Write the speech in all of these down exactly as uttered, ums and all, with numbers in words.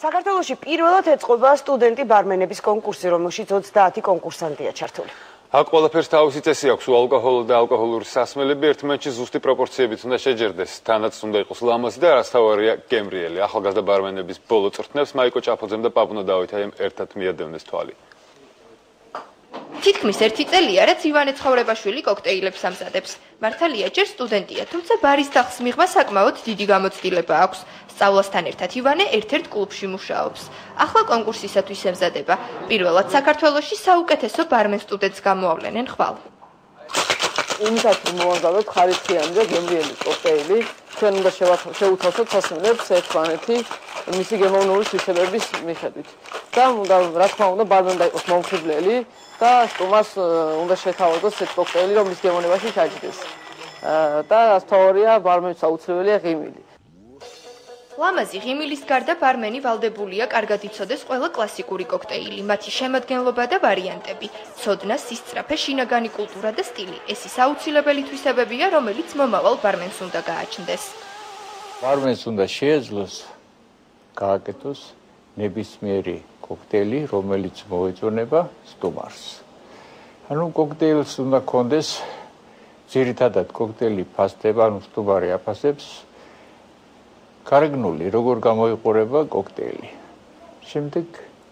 საქართველოში პირველად ეწყობა სტუდენტი ბარმენების კონკურსი, რომელშიც ოცდაათი კონკურსანტია ჩართული. აქ ყველაფერს თავისი წესი აქვს, უალკოჰოლო და ალკოჰოლური სასმელები ერთმანეთში ზუსტი პროპორციებით უნდა შეჯერდეს, თანაც უნდა იყოს ლამაზი და არასთავარია გემრიელი. ახალგაზრდა ბარმენების ბოლო წვრთნებს მაიკო ჭაფოძემ და პაბლო დავითაიამ ერთად მიადევნეს თვალი. თითქმის ერთი წელია, რაც ივანე ცხოვრებაშვილი კოქტეილებს ამზადებს. მართალია, ჯერ სტუდენტია, თუმცა ბარის დახს მიღმა საკმაოდ დიდი გამოცდილება აქვს. სწავლასთან ერთად ივანე ერთ-ერთ კლუბში მუშაობს. ახლა კონკურსისათვის ემზადება. პირველად საქართველოში საუკეთესო ბარმენ სტუდენტს გამოავლენენ ხვალ. იმითაც მოვამზადოთ ხარისხიანი და გემრიელი კოქტეილი. ჩვენ უნდა შევუთავსოთ სასმელებს ერთმანეთი მისი გემოვნური სისებების მიხედვით. და უნდა რა თქმა უნდა ბარმენი და იყოს მომხიბლელი და სტუმარს უნდა შეთავაზოს ეს კოქტეილი, რომლის გემოვნებაში ჩაჯდეს. და ასთავარია ბარმენის აუცილებელია ღიმილი. ლამაზი ღიმილის გარდა ბარმენი ვალდებულია კარგად იცოდეს ყველა კლასიკური კოქტეილი, მათი შემადგენლობა და ვარიანტები, ცოდნა, სისწრაფე, შინაგანი კულტურა და სტილი. ეს ის აუცილებელი თვისებებია, რომელიც მომავალ ბარმენს უნდა გააჩნდეს. ბარმენს უნდა შეეძლოს გააკეთოს ნებისმიერი კოქტეილი, რომელიც მოეწონება სტუმარს. ანუ კოქტეილს უნდა კონდეს ძირითადად კოქტეილი ფასდება, ანუ სტუმარი აფასებს გარეგნული, როგორ გამოიყურება კოქტეილი. შემდეგ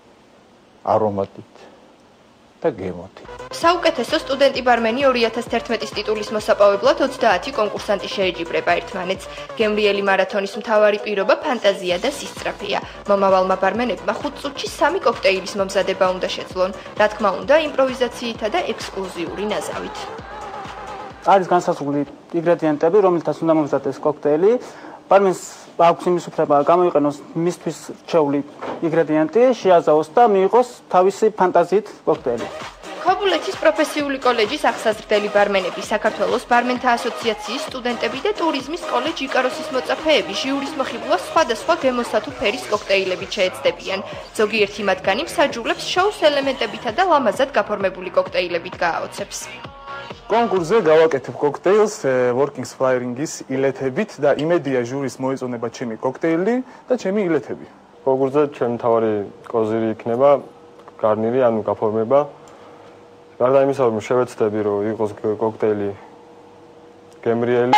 არომატით და გემოთით. საუკეთესო სტუდენტი ბარმენი ორი ათას თერთმეტის ტიტულის მოსაპოვებლად ოცდაათი კონკურსანტი შეეჯიბრება ერთმანეთს. გემრიელი მარათონის მთავარი პირობა ფანტაზია და სისწრაფეა. მომავალმა ბარმენებმა ხუთ წუთში სამი კოქტეილის მომზადება უნდა შეძლონ. რა თქმა უნდა, იმპროვიზაციითა და ექსკლუზიური ნაზავით. არის განსაზღვრული ინგრედიენტები, რომელთაც უნდა მომზადდეს კოქტეილი. ბარმენს აქვს იმის უფლება გამოიყენოს მისთვის რჩეული ინგრედიენტი, შეაზავოს და მიიღოს თავისი ფანტაზიით კოქტეილი. ქობულეთის პროფესიული კოლეჯის ახსაზრდელი ბარმენები, საქართველოს ბარმენთა ასოციაციის სტუდენტები და ტურიზმის კოლეჯ იკაროსის მოწაფეები ჟიურის მოხიბლას სხვადასხვა გემოსათუ ფერის კოქტეილებით შეეცდებიან. ზოგიერთი მათგანი მსაჯულებს შოუს ელემენტებითა და ლამაზად გაფორმებული კოქტეილებით გააოცებს. კონკურსზე გავაკეთებ კოქტეილს Working Flying-ის ილეთებით და იმედია ჟურის მოეწონება ჩემი კოქტეილი და ჩემი ილეთები. კონკურსზე ჩემი თავარი კოზირი იქნება, გარნირი, ანუ გაფორმება. გარდა იმისა, რომ შევეცდები, რომ იყოს კოქტეილი გემრიელი.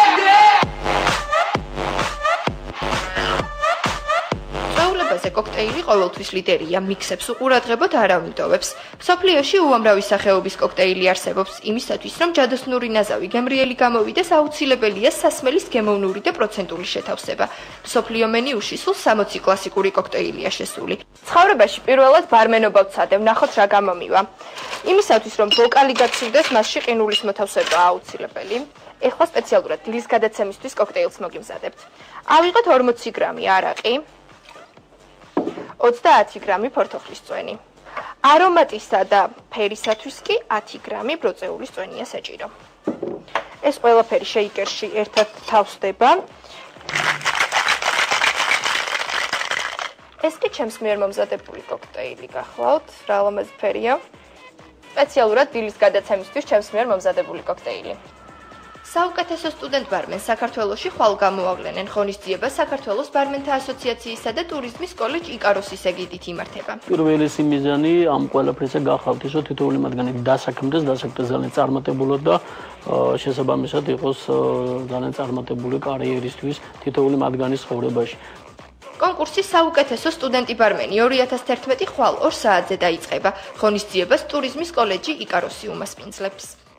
კოქტეილი ყოველთვის ლიდერია, მიქსებს უყურადღებოდ არავინ. მსოფლიოში უამრავი სახეობის კოქტეილი არსებობს, იმისათვის, რომ ჯადოსნური ნაზავი გემრიელი გამოვიდეს, აუცილებელია სასმელის გემოვნური და პროცენტული შეთავსება. მსოფლიო მენიუში სულ სამოცი კლასიკური კოქტეილია შესული. ცხოვრებაში პირველად ბარმენობა ვცადე, ვნახოთ რა გამომივა. იმისათვის, რომ ვოკალი გაცივდეს, მასში ყინულის მოთავსება აუცილებელი. ეხლა სპეციალურად დილის გადაცემისთვის კოქტეილს მოგიმზადებთ. ავიღოთ ორმოცი გრამი არაყი. ოცდაათი გრამი ფორთოხლის წვენი. არომატისა და ფერისათვის კი ათი გრამი ბროწეულის წვენია საჭირო. ეს ყველაფერი შეიკერში ერთად თავსდება. ეს კი ჩემს მიერ მომზადებული კოქტეილი გახლავთ, რა ლამაზი ფერია. სპეციალურად დილის გადაცემისთვის ჩემს მიერ მომზადებული კოქტეილი. საუკეთესო სტუდენტ ბარმენს საქართველოში ხვალ გამოავლენენ. ღონისძიება საქართველოს ბარმენთა ასოციაციისა და ტურიზმის კოლეჯ იკაროსის ეგიდით იმართება. პირველი მიზანი ამ ყველაფრისა გახავთ ის, რომ თითოეული მათგანი დასაქმდეს, დასაქმდეს ძალიან წარმატებულად და შესაბამისად იყოს ძალიან წარმატებული კარიერისთვის თითოეული მათგანის ცხოვრებაში. კონკურსი საუკეთესო სტუდენტი ბარმენი ორი ათას თერთმეტი ხვალ ორ საათზე დაიწყება. ღონისძიებას ტურიზმის კოლეჯი იკაროსი უმასპინძლებს.